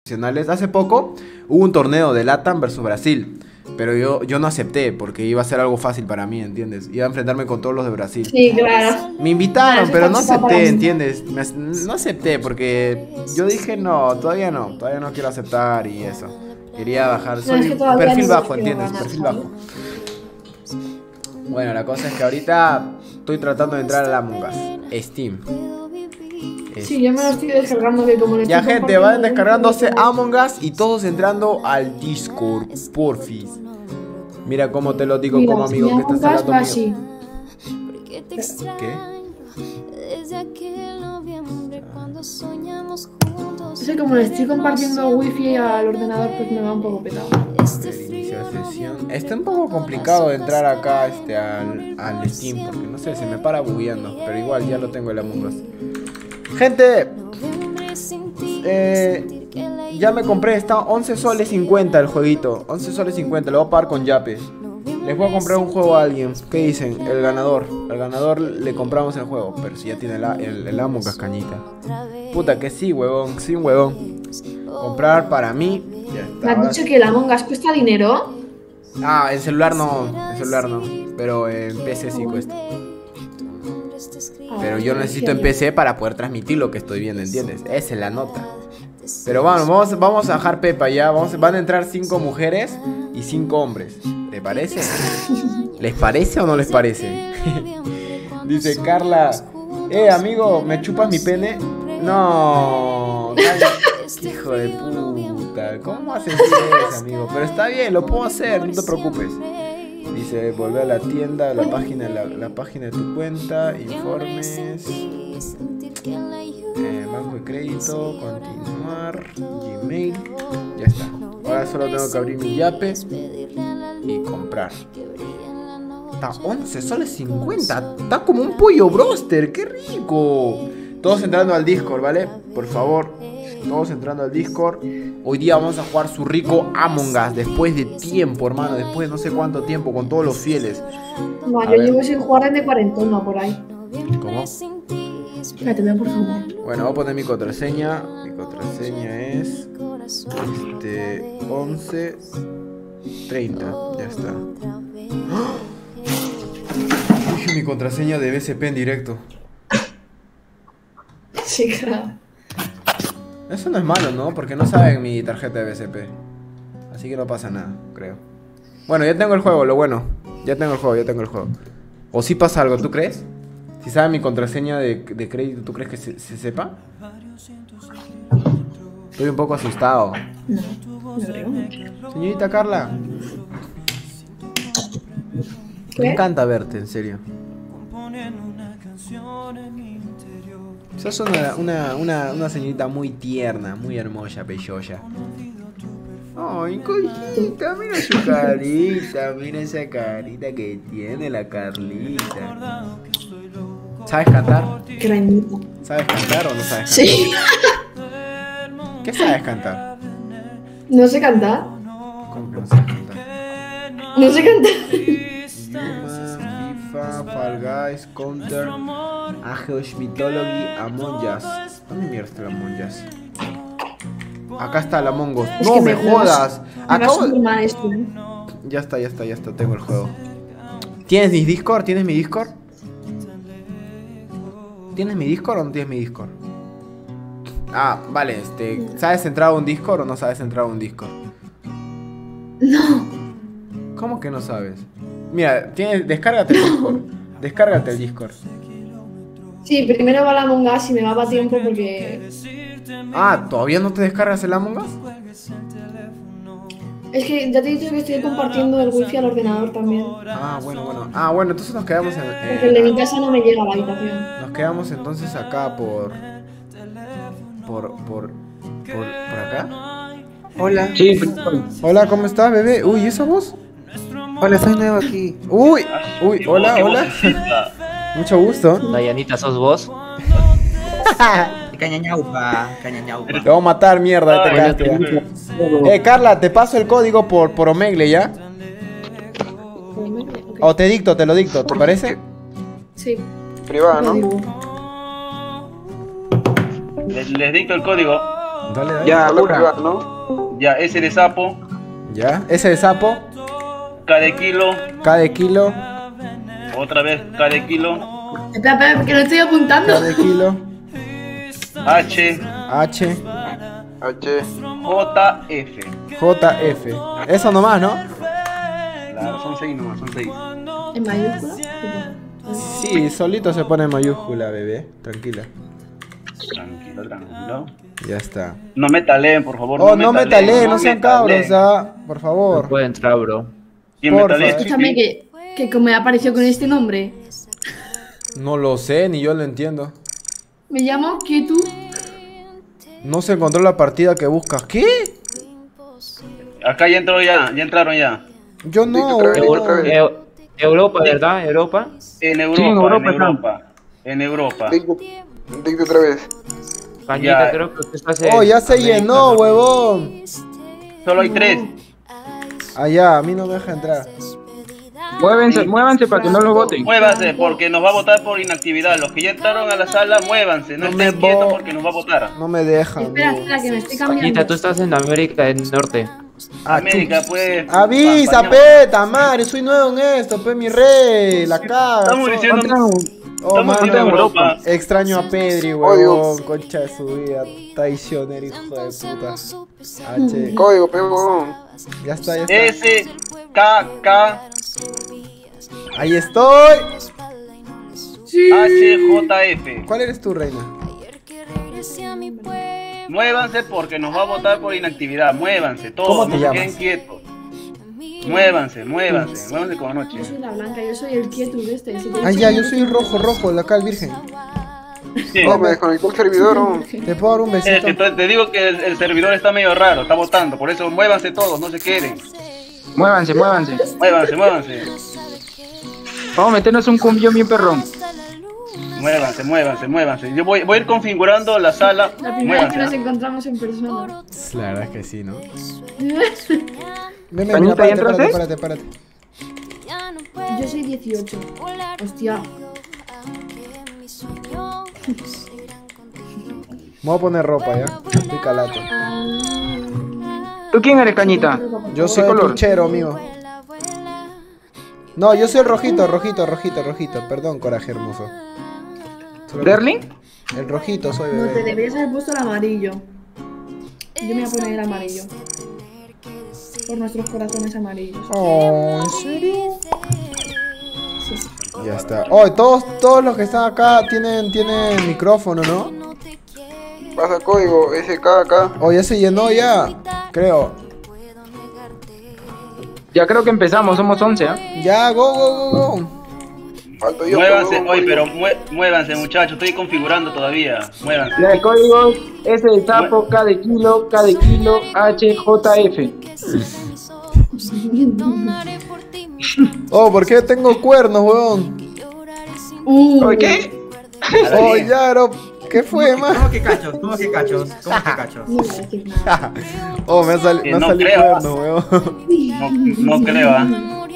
profesionales. Hace poco hubo un torneo de LATAM versus Brasil. Pero yo no acepté porque iba a ser algo fácil para mí, ¿entiendes? Iba a enfrentarme con todos los de Brasil. Sí, claro. Me invitaron, Eso pero está no chupado para acepté, mí. ¿entiendes? No acepté porque yo dije todavía no quiero aceptar y eso. Quería bajar, No, soy es que un todavía perfil no bajo, quiero ¿entiendes? ganar, Perfil ¿sabes? bajo. Bueno, la cosa es que ahorita estoy tratando de entrar a la Among Us, Steam. Sí, yo me lo estoy descargando que como le Ya estoy gente, vayan compartiendo descargándose el grupo, Among Us y todos entrando al Discord, porfis. Mira cómo te lo digo mira, como si amigo me que hago un estás al gas lado va mío. así. ¿Qué? Es que como le estoy compartiendo wifi al ordenador, pues me va un poco petado. Iniciar sesión. Está un poco complicado de entrar acá al Steam porque no sé, se me para bugueando. Pero igual ya lo tengo el Among Us. Gente, ya me compré, está 11 soles 50 el jueguito. 11 soles 50, lo voy a pagar con Yape. Les voy a comprar un juego a alguien. ¿Qué dicen? El ganador. Al ganador le compramos el juego. Pero si ya tiene el Among Us, cañita. Puta que sí, huevón. Sí, huevón. Comprar para mí. Ya está. ¿Me has dicho que el Among Us cuesta dinero? Ah, en celular no. En celular no. Pero en PC sí cuesta. Pero yo necesito en PC para poder transmitir lo que estoy viendo, ¿entiendes? Esa es la nota. Pero vamos a bajar Pepa ya. Van a entrar 5 mujeres y 5 hombres. ¿Te parece? ¿Les parece o no les parece? Dice Carla, amigo, ¿me chupas mi pene? No, hijo de puta. ¿Cómo haces eso, amigo? Pero está bien, lo puedo hacer, no te preocupes. Dice, volver a la tienda, la página de tu cuenta, informes, banco de crédito, continuar, Gmail, ya está. Ahora solo tengo que abrir mi Yape y comprar. Está 11 soles 50, está como un pollo broster, qué rico. Todos entrando al Discord, ¿vale? Por favor, todos entrando al Discord. Hoy día vamos a jugar su rico Among Us. Después de tiempo, hermano. Después de no sé cuánto tiempo. Con todos los fieles. No, yo llevo sin jugar desde cuarentena por ahí. ¿Cómo? Espérate, ven por favor. Bueno, voy a poner mi contraseña. Mi contraseña es 11 30. Ya está. ¡Oh! Dije mi contraseña de BCP en directo. Sí, claro. Eso no es malo, ¿no? Porque no saben mi tarjeta de BCP. Así que no pasa nada, creo. Bueno, ya tengo el juego, lo bueno. Ya tengo el juego. O si pasa algo, ¿tú crees? Si saben mi contraseña de crédito, ¿tú crees que se sepa? Estoy un poco asustado. No, no creo. Señorita Carla. ¿Qué? Me encanta verte, en serio. Sos una señorita muy tierna, muy hermosa, bellosa. Ay, cosita, mira su carita, mira esa carita que tiene la Carlita. ¿Sabes cantar? Qué bonito. ¿Sabes cantar o no sabes cantar? Sí. ¿Qué sabes cantar? ¿No sé cantar? ¿Cómo que no sabes cantar? No sé cantar. FIFA, Fall Guys, Counter, Ageos Mythology, Among Us. ¿Dónde mierda está el Among Us? Acá está el Among Us. Es No que me jodas. Me va Acabo súper de... mal esto. Ya está, tengo el juego. ¿Tienes mi Discord? ¿Tienes mi Discord? ¿Tienes mi Discord o no tienes mi Discord? Ah, vale, ¿sabes entrar a un Discord o no sabes entrar a un Discord? No. ¿Cómo que no sabes? Mira, descárgate el Discord. Descárgate el Discord. Sí, primero va la Among Us y me va para tiempo porque... Ah, ¿todavía no te descargas el Among Us? Es que ya te he dicho que estoy compartiendo el wifi al ordenador también. Ah, bueno. Ah, bueno, entonces nos quedamos Porque el de mi casa no me llega a la habitación. nos quedamos entonces acá por acá. Hola. Sí, Hola, ¿cómo estás, bebé? Uy, ¿esa voz? Hola, soy nuevo aquí. Uy, hola. Mucho gusto. Dayanita, ¿sos vos? Cañañaupa, cañañaupa. Te voy a matar, mierda, te cagaste ya. Carla, te paso el código por Omegle, ¿ya? O te lo dicto, ¿te parece? Sí. Privado, ¿no? Les dicto el código. Dale, dale. Ya, Solo pura. privado, ¿no? Ya, S de sapo, Ya. Ese de sapo. K de kilo, K de kilo. otra vez K de kilo, Espera, que lo estoy apuntando. K de kilo. H, H. H. J, F. JF. Eso nomás, ¿no? Claro, son 6 nomás, son 6. ¿En mayúscula? Sí, solito se pone en mayúscula, bebé. Tranquila. Tranquilo, tranquilo. Ya está. No me taleen, por favor. Oh, no me taleen, no me sean cabros, taleen. ¿ah? Por favor. No puede entrar, bro. ¿Quién me Porfa. talee? Escúchame que como me apareció con este nombre. No lo sé, ni yo lo entiendo. Me llamo Ketu. No se encontró la partida que buscas. ¿Qué? Acá ya entró ya, ya entraron ya. Yo no, Otra vez, weón. otra vez. Europa, ¿verdad? Europa. En Europa, Sí, en Europa en están. Europa. En Europa. Dicte otra vez. Cañita, Ya. creo que usted está hace- Oh, ya se América, llenó, ¿no? huevón. Solo hay 3. Allá, a mí no me deja entrar. Muévanse para que no los voten. Muévanse, porque nos va a votar por inactividad. Los que ya entraron a la sala, muévanse. No No me estén quietos vo- porque nos va a votar. No me deja. Espera, amigo. espera, que me estoy Cañita, cambiando. tú estás en América del Norte. Ah, América, pues. Avisa, Pampañón. peta, madre, soy nuevo en esto, pe, mi rey, la caga. Estamos so- diciendo. Oh, Estamos mano, diciendo Europa. extraño a Pedri, Odio. huevón, concha de su vida, traicionero, hijo de puta. H, Código, pegón. ya está, ya está. S, K, K, Ahí estoy. H, J, F. ¿Cuál eres tú, reina? Muévanse porque nos va a votar por inactividad. Muévanse, ¿Cómo todos. te No se llamas? queden quietos. Muévanse, muévanse. Muévanse como anoche. Yo soy la blanca, yo soy el Ketu de este. Si te Ah, dice ya, que yo no soy te- el rojo, de acá el virgen. Sí. No, me desconectó el servidor. ¿No? ¿Te puedo dar un Es que besito? te digo que el servidor está medio raro, está votando. Por eso muévanse todos, no se queden. Muévanse. Muévanse, muévanse. Vamos a meternos un cumbión bien perrón. Muévanse. Yo voy a ir configurando la sala. La primera vez que nos Muévanse. encontramos en persona. La verdad es que sí, ¿no? Ven, Pañita, mira, ¿ya entraste? párate. Yo soy 18. Hostia. Me voy a poner ropa, ¿ya? Estoy calato. ¿Tú quién eres, Cañita? Yo ¿Qué soy el color? puchero, amigo. No, yo soy el rojito. Perdón, coraje hermoso. Solo- ¿Derling? El rojito soy, No, te bebé. deberías haber puesto el amarillo. Yo me voy a poner el amarillo. Por nuestros corazones amarillos. Oh, ¿en serio? Ya está. Oh, todos los que están acá tienen micrófono, ¿no? Pasa código, SKK. Oh, ya se llenó ya. Creo. Ya creo que empezamos, somos 11, ¿ah? Ya, go. Falto yo. Muévanse, pegón, oye, código. pero muévanse, muchachos. Estoy configurando todavía. Muévanse. Ya, el código S de sapo, K de kilo, H, J, F. Oh, ¿por qué tengo cuernos, weón? ¿Oye qué? Oh, ya, bro. ¿Qué fue, man? ¿Cómo que cachos? ¿Cómo que cachos? ¿Cómo que cachos? No voy a decir nada. Oh, me ha salido No creo. cuernos, weón. No creo, ¿ah?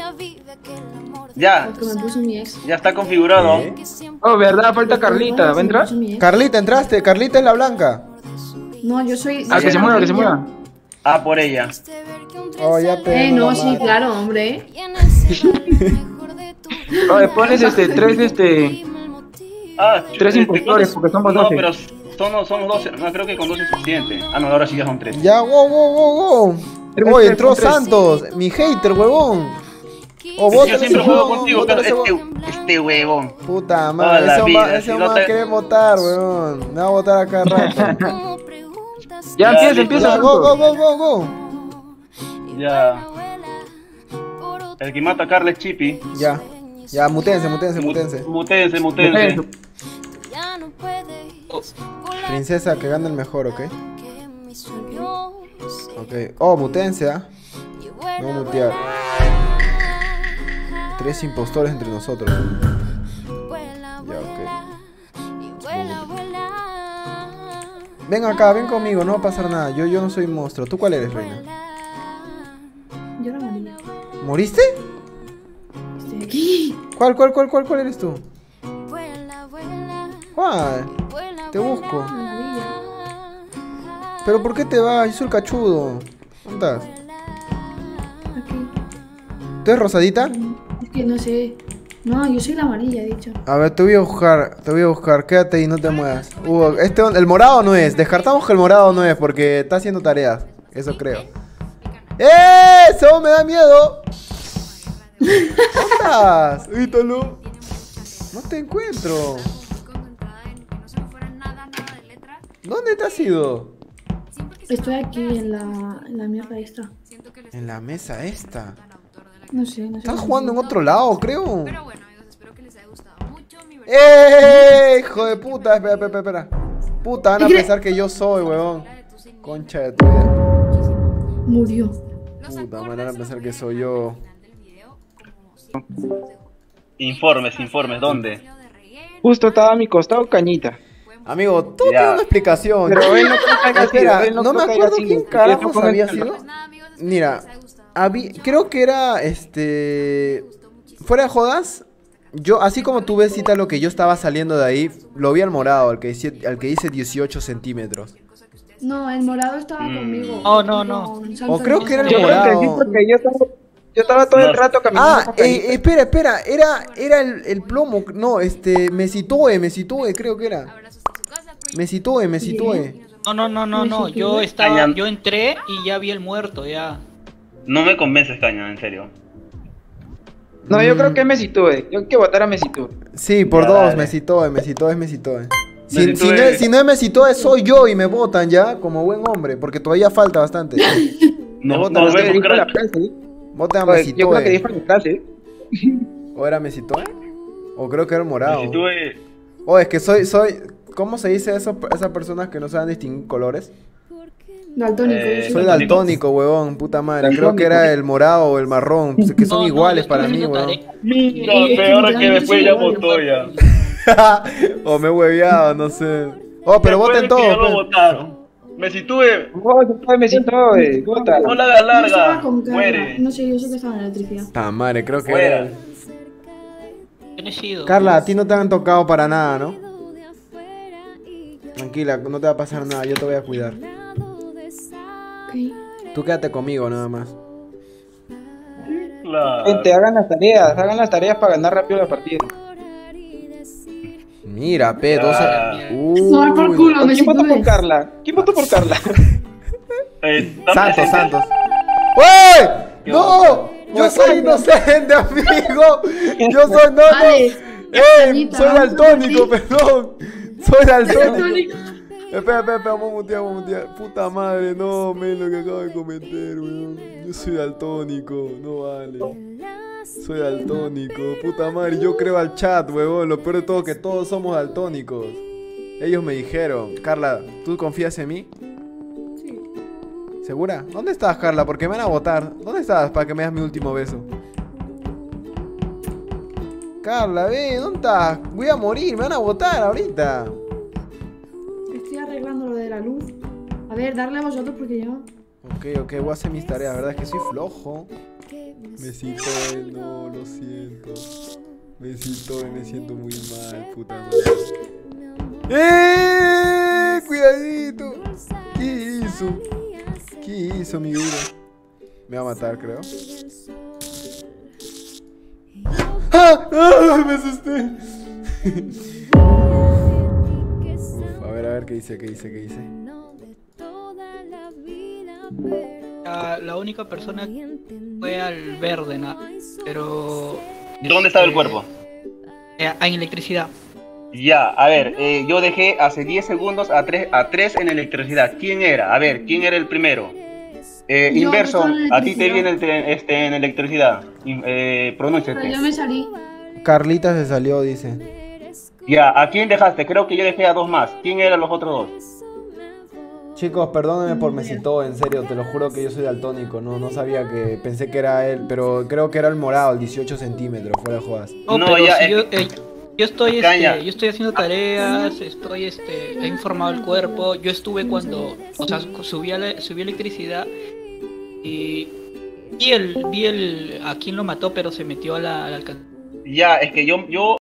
Ya, Porque me puso mi ex. ya está configurado. ¿Eh? Oh, ¿verdad? Falta Carlita, ¿va a entrar? Carlita, entraste. Carlita es la blanca. No, yo soy. Ah, que se mueva, que se mueva. Ah, por ella. Oh, ya te. No, sí, claro, hombre. Oye, pones tres Ah, Tres impostores, porque somos No, 12. pero somos 12. No, creo que con 12 es suficiente. Ah, no, ahora sí ya son 3. Ya, go. Tres, Oh, tres, entró tres. Santos, mi hater, huevón. Oh, Yo bótale siempre ese juego huevón, contigo, bótale pero ese huevón. este huevón. Puta Toda madre, la ese vida, ese si hombre no va a te- querer votar, weón. Me va a votar a cada rato. Ya, Ya, empieza, Ya, Santos. go. Ya. El que mata a Carles Chippy. Ya, mutense. Mutense. Princesa, que gane el mejor, ¿ok? Ok. Oh, mutense, ¿ah? Me voy a mutear. 3 impostores entre nosotros. Ya, ok. Ven acá, ven conmigo, no va a pasar nada. Yo no soy monstruo. ¿Tú cuál eres, reina? Yo era amarilla. ¿Moriste? Estoy aquí. ¿Cuál eres tú? ¿Cuál? Te busco. Amarilla. ¿Pero por qué te vas? Yo soy el cachudo. ¿Dónde estás? Aquí. ¿Tú eres rosadita? Es que no sé. No, yo soy la amarilla, he dicho. A ver, te voy a buscar. Quédate y no te muevas. El morado no es. Descartamos que el morado no es porque está haciendo tareas. Eso creo. ¡Eso me da miedo! ¿Dónde estás? Ítalo. No te encuentro. ¿Dónde te has ido? Estoy aquí en la mierda esta. En la mesa esta. No sé. Estás jugando en otro lado, creo. ¡Eh! Hijo de puta. Espera. Puta, van a pensar que yo soy, huevón. Concha de tu vida. Murió. Puta, van a pensar que soy yo. Informes, ¿dónde? Justo estaba a mi costado Cañita. Amigo, todo Ya. tiene una explicación. Pero él no creo que haya Espera, sido, él no me creo que haya acuerdo sido. quién carajos Yo tampoco había me- sido. Mira, creo que era fuera de jodas. Yo, así como tú ves, Cita, lo que yo estaba saliendo de ahí, lo vi al morado, al que dice 18 centímetros. No, el morado estaba conmigo. Oh, no. Con O creo que era el Yo creo que sí, morado. porque yo estaba todo el rato caminando. Ah, con Cañita. espera, era el plomo. No, me situé, creo que era. Me situé. No. Yo entré y ya vi el muerto, ya. No me convences, Caña, en serio. No, yo creo que es Mesitúe. Yo hay que votar a Mesitúe. Sí, por Ya, dos, dale. me situé. Si no es me situé, soy yo y me votan ya, como buen hombre, porque todavía falta bastante. No, votan no a vemos, Dijo la crack. frase, ¿eh? Voten a Oye, yo creo que Mesitoe. dijo la frase. ¿O era Mesitoe? O creo que era el morado. Si tuve... O es que soy. ¿Cómo se dice eso? Esas personas que no saben distinguir colores. Daltónico. yo Soy soy daltónico, huevón, puta madre. Creo Daltónico. que era el morado o el marrón, que son No, iguales yo para estoy mí, haciendo huevón. tarea. Mira, es que peor que literalmente después soy ya igual, votó ya. O me he hueveado, no sé. Oh, pero Después voten de que todos. ya lo pues. votaron. Me situé. Oh, yo soy Mesitúe. Vota. No la hagas Yo estaba larga. con Carla. Muere. No sé, yo sé que estaba en electricidad. Ah, madre, creo que Fuera. era. ¿Quién he sido? Carla, a ti no te han tocado para nada, ¿no? Tranquila, no te va a pasar nada, yo te voy a cuidar. Ok. Tú quédate conmigo nada más. Claro. Gente, hagan las tareas para ganar rápido la partida. Mira, P, Ya. 12. No, por culo, ¿Quién votó por Mesitúe. Carla? ¿Quién votó por Carla? ¿Están presentes? Santos. ¡Uy! ¡No! Yo soy inocente, amigo. Yo soy. No. Vale. Cañita, Soy vamos daltónico, por aquí. perdón. Soy daltónico. Daltónico. Espera, vamos a mutear. Puta madre, no, men, lo que acabo de comentar, weón. Yo soy daltónico, no vale. Soy daltónico, puta madre, yo creo al chat, weón. Lo peor de todo que todos somos daltónicos. Ellos me dijeron, Carla, ¿tú confías en mí? Sí. ¿Segura? ¿Dónde estás, Carla? Porque me van a votar. ¿Dónde estás para que me das mi último beso? Carla, ve, ¿dónde estás? Voy a morir, me van a votar ahorita. Estoy arreglando lo de la luz. A ver, darle a vosotros porque yo. Ok, voy a hacer mis tareas, verdad es que soy flojo. Me siento, no, lo siento. Me siento muy mal, puta madre. Cuidadito. ¿Qué hizo mi vida? Me va a matar, creo. ¡Ah! Me asusté. Uf, a ver, ¿qué dice? La única persona fue al verde, ¿no? Pero... ¿Dónde estaba el cuerpo? En electricidad. Ya, a ver, yo dejé hace 10 segundos a 3 en electricidad. ¿Quién era? A ver, ¿quién era el primero? Inverso, estaba en a ti te electricidad. viene en electricidad. Pero Pronúnciate. yo me salí. Carlita se salió, dice. Ya, ¿a quién dejaste? Creo que yo dejé a 2 más. ¿Quién eran los otros 2? Chicos, perdónenme por Mesito, en serio, te lo juro que yo soy daltónico, no sabía que, pensé que era él, pero creo que era el morado, el 18 centímetros, fuera de jodas. No, No, pero ya, si es yo estoy Caña. yo estoy haciendo tareas, he informado el cuerpo, yo estuve cuando, o sea, subí electricidad y vi el a quién lo mató, pero se metió a la alcantarilla. Ya, es que yo